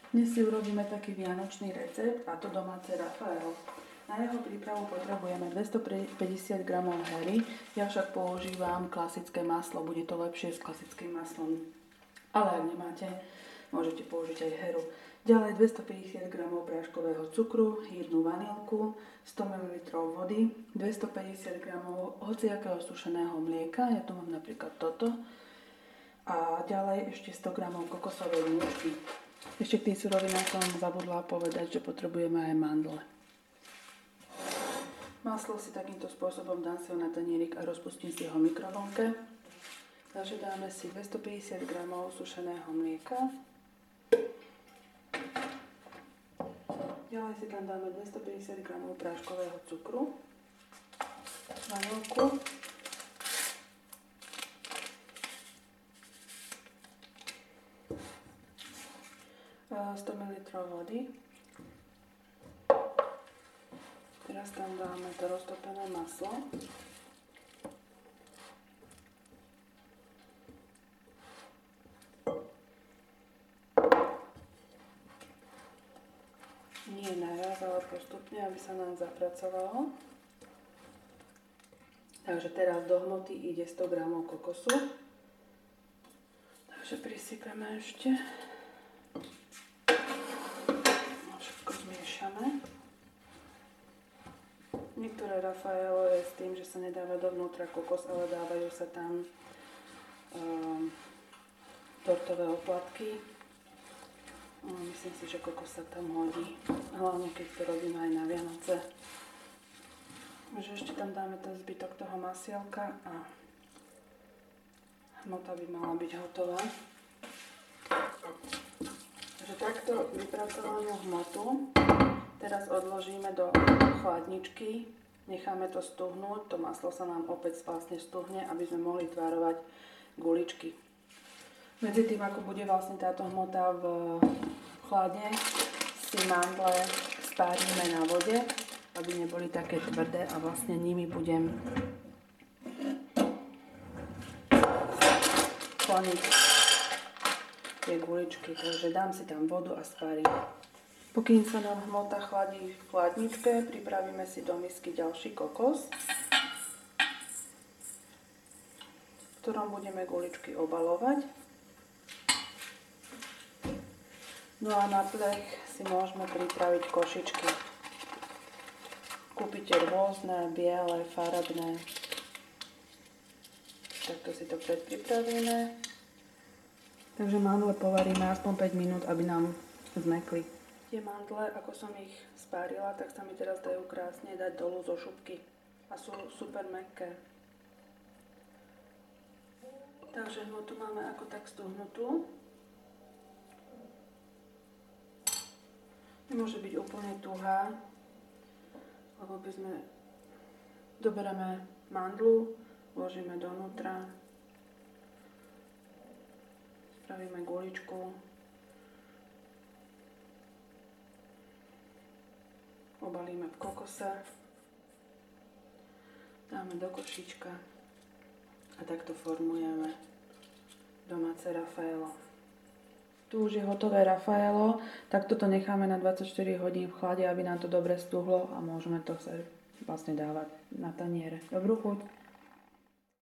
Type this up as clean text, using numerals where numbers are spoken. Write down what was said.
Dnes si urobíme taký vianočný recept, a to domáce Raffaello. Na jeho prípravu potrebujeme 250 g hery, ja však používam klasické maslo, bude to lepšie s klasickým maslom. Ale ak nemáte, môžete použiť aj heru. Ďalej 250 g práškového cukru, jednu vanilku, 100 ml vody, 250 g hociakého sušeného mlieka, ja tu mám napríklad toto, a ďalej ešte 100 g kokosovej múčky. Ešte k tým surovinám som zabudla povedať, že potrebujeme aj mandle. Maslo si takýmto spôsobom dám si ho na tanierik a rozpustím si ho v mikrovlnke. Takže dáme si 250 g sušeného mlieka. Ďalej si tam dáme 250 g práškového cukru, vanilku, a 100 ml vody. Teraz tam dáme to roztopené maslo. Nie naraz, ale postupne, aby sa nám zapracovalo. Takže teraz do hmoty ide 100 g kokosu. Takže prisypeme ešte. Všetko zmiešame. Niektoré Raffaello je s tým, že sa nedáva dovnútra kokos, ale dávajú sa tam tortové oplatky. Myslím si, že kokos sa tam hodí, hlavne keď to robíme aj na Vianoce. Takže ešte tam dáme ten zbytok toho masielka a hmota by mala byť hotová. Takže takto vypracovanú hmotu teraz odložíme do chladničky, necháme to stuhnúť, to maslo sa nám opäť vlastne stuhne, aby sme mohli tvárovať guličky. Medzi tým, ako bude vlastne táto hmota v chladne, si mandle spárime na vode, aby neboli také tvrdé a vlastne nimi budem chloniť tie guličky. Takže dám si tam vodu a spárim. Pokým sa nám hmota chladí v chladničke, pripravíme si do misky ďalší kokos, v ktorom budeme guličky obalovať. No a na plech si môžeme pripraviť košičky. Kúpite rôzne, biele, farebné. Takto si to predpripravíme. Takže mandle povaríme aspoň 5 minút, aby nám zmekli. Tie mandle, ako som ich spárila, tak sa mi teraz dajú krásne dať dolu zo šupky. A sú super mäkké. Takže hmotu máme ako tak stuhnutú. Nemôže byť úplne tuhá, lebo by sme doberieme mandlu, vložíme donútra, spravíme guličku, obalíme v kokose, dáme do košíčka a takto formujeme domáce Raffaello. Tu už je hotové Raffaello, tak toto necháme na 24 hodín v chlade, aby nám to dobre stuhlo a môžeme to vlastne dávať na taniere. Dobrú chuť!